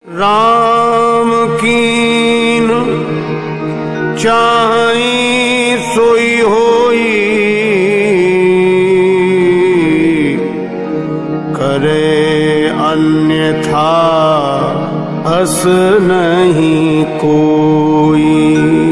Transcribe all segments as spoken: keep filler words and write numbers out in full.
राम कीन चाहि सोई होई, करे अन्यथा अस नहीं कोई।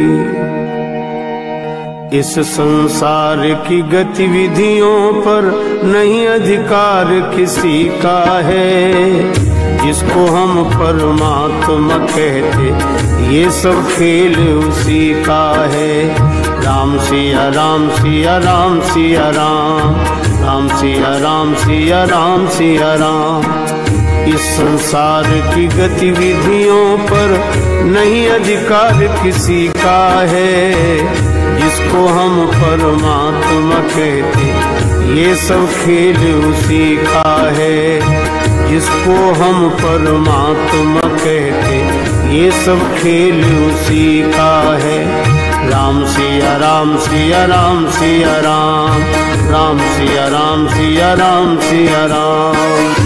इस संसार की गतिविधियों पर नहीं अधिकार किसी का है। जिसको हम परमात्मा कहते ये सब खेल उसी का है। राम सिया राम सिया राम सिया राम, राम सिया राम सिया राम सिया राम। इस संसार की गतिविधियों पर नहीं अधिकार किसी का है। जिसको हम परमात्मा कहते ये सब खेल उसी का है। जिसको हम परमात्मा कहते ये सब खेल उसी का है। राम सिया राम सिया राम सिया राम, राम सिया राम सिया राम सिया राम।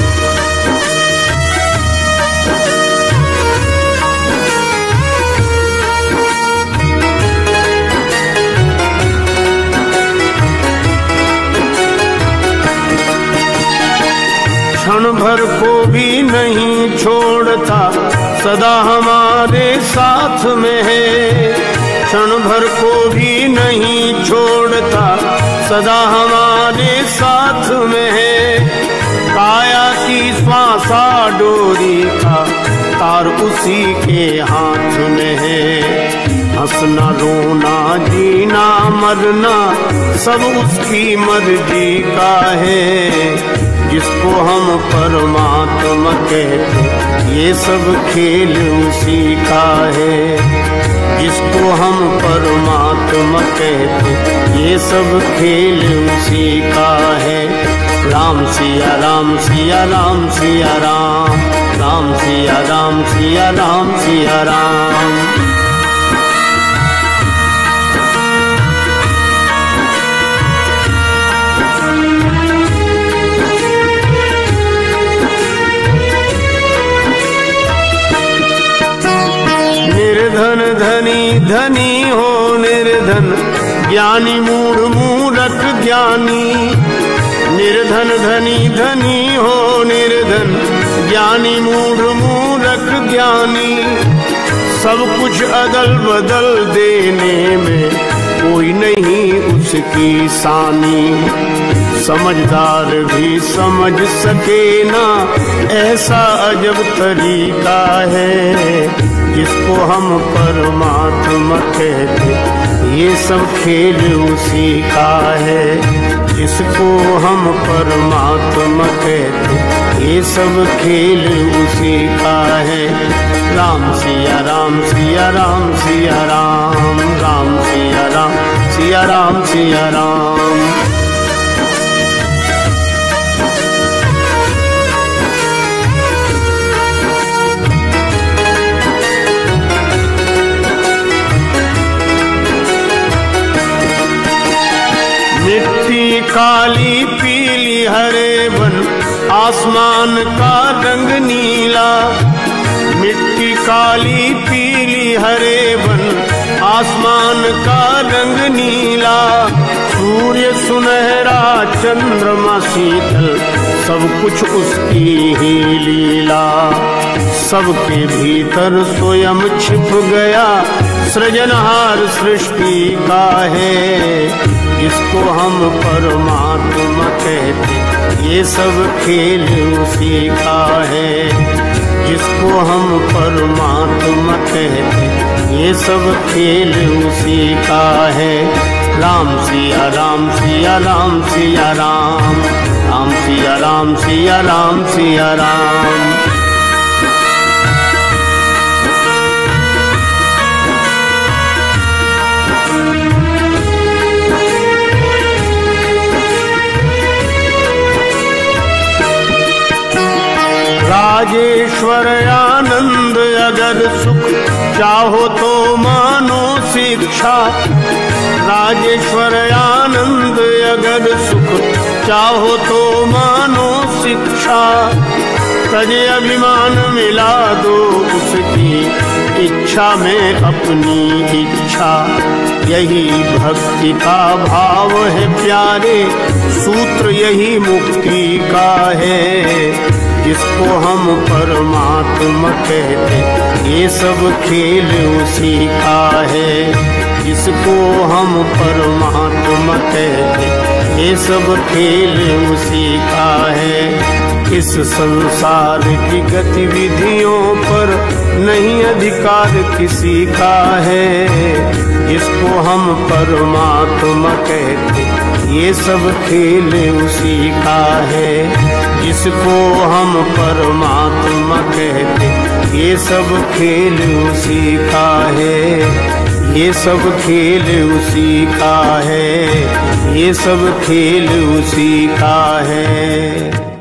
क्षण भर को भी नहीं छोड़ता सदा हमारे साथ में है। क्षण भर को भी नहीं छोड़ता सदा हमारे साथ में है। काया की श्वासा डोरी का तार उसी के हाथ में है। हंसना रोना जीना मरना सब उसकी मर्जी का है। जिसको हम परमात्मा कहते ये सब खेल उसी का है। जिसको हम परमात्मा कहते ये सब खेल उसी का है। राम सिया राम सिया राम सिया राम, राम सिया राम सिया राम सिया राम। निर्धन धनी धनी हो निर्धन, ज्ञानी मूढ़ मूढ़क ज्ञानी। निर्धन धनी धनी हो निर्धन, ज्ञानी मूढ़ मूढ़क ज्ञानी। सब कुछ अदल बदल देने में कोई नहीं उसकी सानी। समझदार भी समझ सके ना ऐसा अजब तरीका है। जिसको हम परमात्मा कहते ये सब खेल उसी का है। जिसको हम परमात्मा कहते ये सब खेल उसी का है। राम सिया राम सिया राम सिया राम, राम सिया राम सिया राम सिया राम। मिट्टी काली पीली हरे बन, आसमान का रंग नीला। मिट्टी काली पीली हरे बन, आसमान का रंग नीला। सूर्य सुनहरा चंद्रमा शीतल, सब कुछ उसकी ही लीला। सबके भीतर स्वयं छिप गया सृजनहार सृष्टि का है। जिसको हम परमात्मा कहते ये सब खेल उसी का है। जिसको हम परमात्मा कहते ये सब खेल उसी का है। राम सिया राम सिया राम सिया राम, राम सिया राम सिया राम सिया राम। राजेश्वर आनंद अगर सुख चाहो तो मानो शिक्षा। राजेश्वर आनंद अगर सुख चाहो तो मानो शिक्षा। तजे अभिमान मिला दो इच्छा में अपनी इच्छा, यही भक्ति का भाव है प्यारे, सूत्र यही मुक्ति का है। जिसको हम परमात्मा कहते, ये सब खेल उसी का है। जिसको हम परमात्मा कहते, ये सब खेल उसी का है। इस संसार की गतिविधियों पर नहीं अधिकार किसी का है। जिसको हम परमात्मा कहते, ये सब खेल उसी का है। जिसको हम परमात्मा कहते, ये सब खेल उसी का है। ये सब खेल उसी का है। ये सब खेल उसी का है।